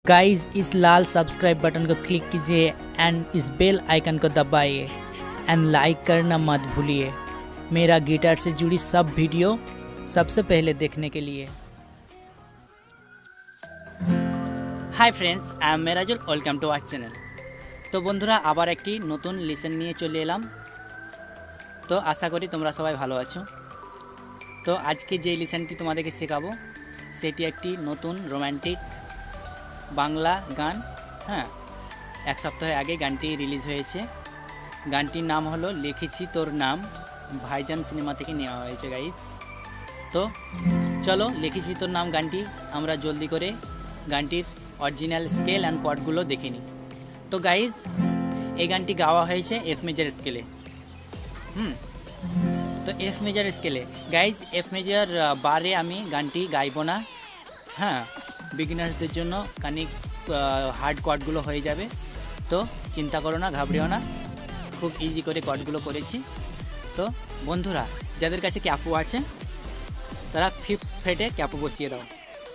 Guys इस लाल subscribe button को क्लिक कीजिए एंड इस बेल आइकन को दबाइए एंड लाइक करना मत भूलिए मेरा गिटार से जुड़ी सब वीडियो सबसे पहले देखने के लिए। Hi friends, I am Merajul, welcome to our channel. तो बंधुरा आबार एकटी नतून लेसन निये चले एलाम। तो आशा करी तोमरा सबाई भालो आछो। तो आज के जे लेसनटी तोमादेरके शेखाबो सेटी एकटी नतून रोमांटिक बांगला गान। हाँ, एक सप्ताह आगे गानटी रिलीज होयेछे। गानटिर नाम हलो लिखेछि तोर नाम, भाईजान सिनेमा थेके नेওয়া হয়েছে गाइस। तो चलो लिखेछि तोर नाम गानटी आमरा जल्दी करे गानटिर अरिजिनल स्केल एंड कॉर्डगुलो देखे निই। तो गाइस এই গানটি গাওয়া হয়েছে এফ মেজর স্কেলে। তো এফ মেজর স্কেলে গাইজ এফ মেজর বারে আমি গানটি গাইবো না। হ্যাঁ, বিগিনার্সদের জন্য খানিক হার্ড কর্ডগুলো হয়ে যাবে। তো চিন্তা করো না, ঘাবড়িও না, খুব ইজি করে কর্ডগুলো করেছি। তো বন্ধুরা যাদের কাছে ক্যাপো আছে তারা 5th ফ্রেটে ক্যাপো বসিয়ে দাও।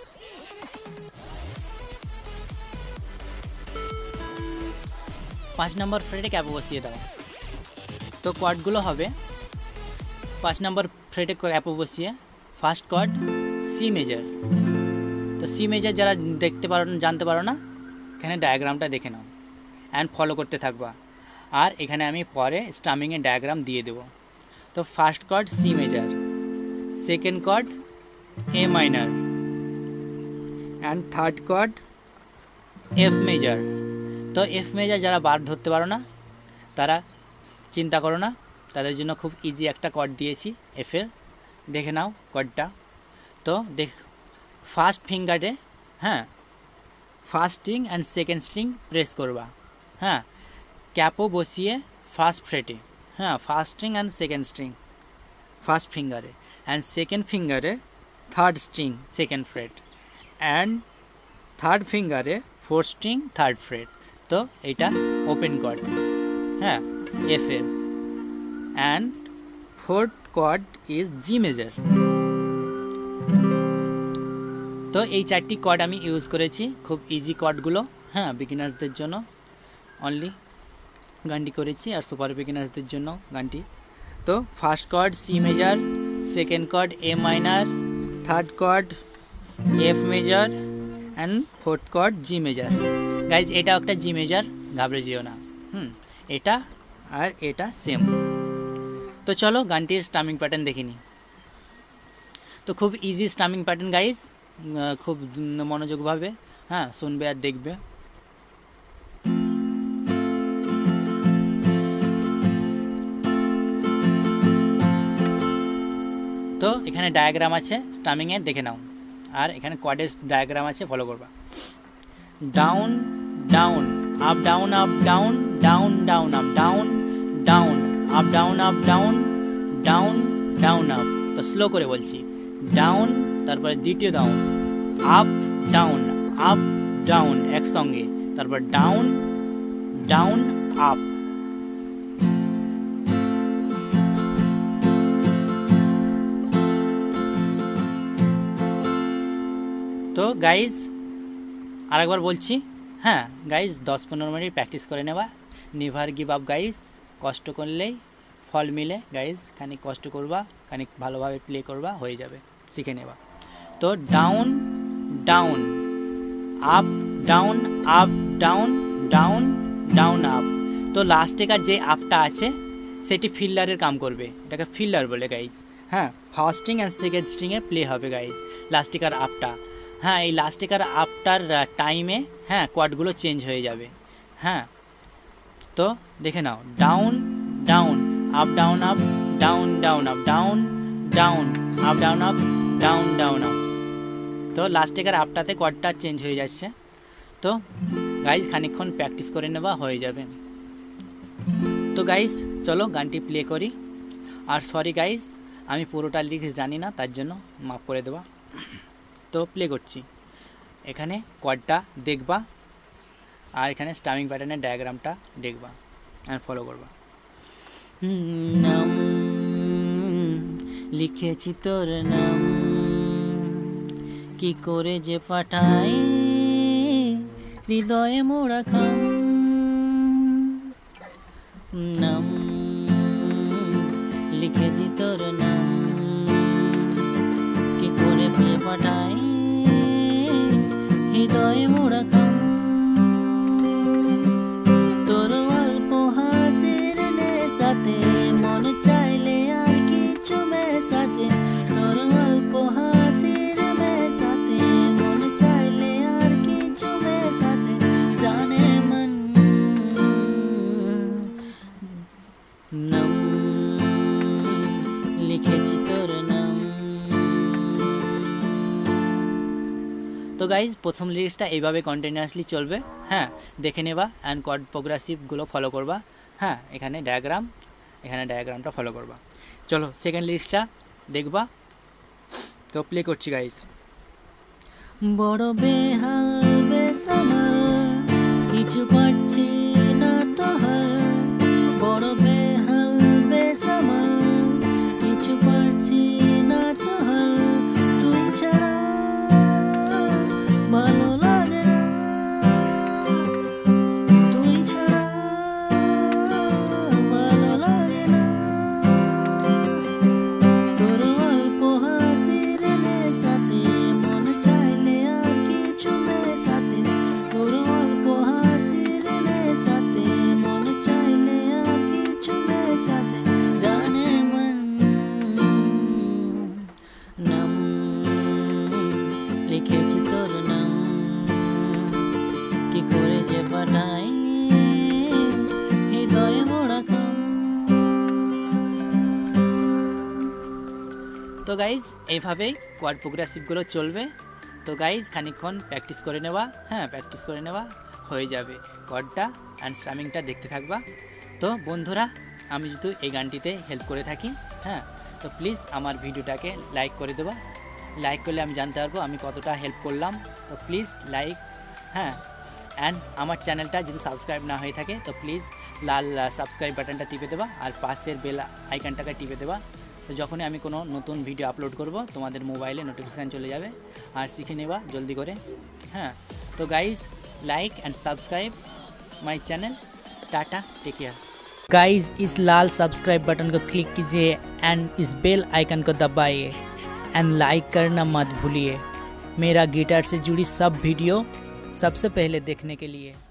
पाँच नम्बर फ्रेटे ক্যাপো বসিয়ে দাও। তো কর্ডগুলো হবে 5 नम्बर फ्रेटे ক্যাপো বসিয়ে ফার্স্ট কর্ড সি মেজর। तो सी मेजर যারা দেখতে পারো না, জানতে পারো না, এখানে ডায়াগ্রামটা দেখে নাও এন্ড ফলো করতে থাকবা। আর এখানে আমি পরে স্ট্রামিং এর ডায়াগ্রাম দিয়ে দেব। তো first chord C major, second chord A minor and third chord F major. তো এফ মেজর যারা বার ধরতে পারো না তারা চিন্তা করো না, তাদের জন্য খুব ইজি একটা কর্ড দিয়েছি এফ এর, দেখে নাও কর্ডটা। তো দেখ ফার্স্ট ফিঙ্গারে, हाँ first string and second string press करवा। हाँ, कैपो बसिए फार्स्ट फ्रेटे। हाँ, first string and second string first फिंगारे एंड सेकेंड फिंगारे third string second fret and third फिंगारे फोर्थ स्ट्रिंग थार्ड फ्रेट। तो एटा ओपन कॉर्ड। हाँ, एफ एर and fourth chord is G major. तो এই চারটি কর্ড আমি ইউজ করেছি, খুব ইজি কর্ডগুলো। হ্যাঁ, বিগিনার্সদের জন্য অনলি গানটি করেছি আর সুপার বিগিনার্সদের জন্য গানটি। তো first chord C major, second chord A minor, third chord F major and fourth chord G major. Guys এটাও একটা জি মেজর, ঘাবড়ে যেও না। এটা আর এটা সেম। তো চলো গানটির স্টামিং প্যাটার্ন দেখে নিই। তো খুব ইজি স্টামিং প্যাটার্ন গাইজ, খুব মনোযোগভাবে হ্যাঁ শুনবে আর দেখবে। তো এখানে ডায়াগ্রাম আছে স্টামিং এর, দেখে নাও। আর এখানে কর্ডের ডায়াগ্রাম আছে, ফলো করবা। Down down up down up down down down up down down up down up down down down up. তো স্লো করে বলছি, ডাউন তারপরে দ্বিতীয় ডাউন, আপ ডাউন একসঙ্গে, তারপর ডাউন ডাউন আপ। তো গাইজ আরেকবার বলছি, হ্যাঁ গাইজ 10-15 মিনিট প্র্যাকটিস করে নেবা। নেভার গিভ আপ গাইজ, কষ্ট করলেই ফল মিলে গাইজ। খানিক কষ্ট করবা, খানিক ভালোভাবে প্লে করবা, হয়ে যাবে, শিখে নেবা। তো down down up down up down down down up. তো লাস্টেকার যে আপটা আছে সেটি ফিল্ডারের কাম করবে, এটাকে ফিল্ডার বলে গাইজ। হ্যাঁ, ফার্স্ট স্ট্রিং অ্যান্ড সেকেন্ড স্ট্রিংয়ে প্লে হবে গাইজ লাস্টিকার আপটা। হ্যাঁ, এই লাস্টিকার আপটার টাইমে হ্যাঁ কর্ডগুলো চেঞ্জ হয়ে যাবে। হ্যাঁ, তো দেখে নাও, down down up down up down down up down down up down up down down up. তো লাস্টেকার আপটাতে কর্ডটা চেঞ্জ হয়ে যাচ্ছে। তো গাইজ খানিকক্ষণ প্র্যাকটিস করে নেওয়া, হয়ে যাবে। তো গাইজ চলো গানটি প্লে করি। আর সরি গাইজ, আমি পুরোটা লিরিক্স জানি না, তার জন্য মাফ করে দেওয়া। তো প্লে করছি, এখানে কর্ডটা দেখবা আর এখানে স্টামিং প্যাটার্নের ডায়াগ্রামটা দেখবা আর ফলো করবা। নাম লিখেছি তোর নাম, কি করে যে পাঠাই হৃদয়ে মোড়া খাম নাম লিখেছি তোর নাম কি করে পেয়ে পাঠাই হৃদয়ে মোড়া খাম তোর অল্প হাসির নেশাতে মন চাইলে আর কিছু মেশাতে তোর অল্প হাসির মেশাতে মন চাইলে আর কিছু মেশাতে জানে মন নাম লিখেছি তোর নাম। তো গাইজ প্রথম লিরিক্সটা এইভাবে কন্টিনিউয়াসলি চলবে, হ্যাঁ দেখে নেবা অ্যান্ড কর্ড প্রোগ্রেসিভগুলো ফলো করবা, হ্যাঁ এখানে ডায়াগ্রামটা ফলো করবা। চলো সেকেন্ড লিরিক্সটা দেখবা। তো প্লে করছি গাইজ। বড় বেহাল বেসামাল কিছু পারছি না তো হাল বড় বেহাল বেসামাল কিছু পারছি না তো হাল তুই ছাড়া ভালো লাগে না তুই ছাড়া ভালো লাগে না তোর অল্প হাসির নেশাতে মন চাইলে আর কিছু মেশাতে তোর অল্প হাসির নেশাতে মন চাইলে আর কিছু মেশাতে জানে মন নাম লিখেছি তোর নাম কি করে যে পাঠাই হৃদয়ে মোড়া খাম। তো গাইজ এইভাবেই কোয়াড প্রোগ্রেসিভগুলো চলবে। তো গাইজ খানিকক্ষণ প্র্যাকটিস করে নেওয়া, হ্যাঁ প্র্যাকটিস করে নেওয়া হয়ে যাবে। কোয়াডটা অ্যান্ড স্ট্রামিংটা দেখতে থাকবা। তো বন্ধুরা আমি যদি এই গানটিতে হেল্প করে থাকি, হ্যাঁ তো প্লিজ আমার ভিডিওটাকে লাইক করে দেবা। লাইক করলে আমি জানতে পারবো আমি কতটা হেল্প করলাম। তো প্লিজ লাইক, হ্যাঁ অ্যান্ড আমার চ্যানেলটা যদি সাবস্ক্রাইব না হয়ে থাকে তো প্লিজ লাল সাবস্ক্রাইব বাটনটা টিপে দেবা আর পাশের বেল আইকনটাকে টিপে দেবা। তো যখনই আমি কোনো নতুন ভিডিও আপলোড করব তোমাদের মোবাইলে নোটিফিকেশান চলে যাবে আর শিখে নেবা জলদি করে, হ্যাঁ। तो guys like and subscribe my channel. Tata, take care guys. इस लाल सब्सक्राइब बटन को क्लिक कीजिए एंड इस बेल आइकन को दबाइए एंड लाइक करना मत भूलिए। मेरा गिटार से जुड़ी सब वीडियो सबसे पहले देखने के लिए।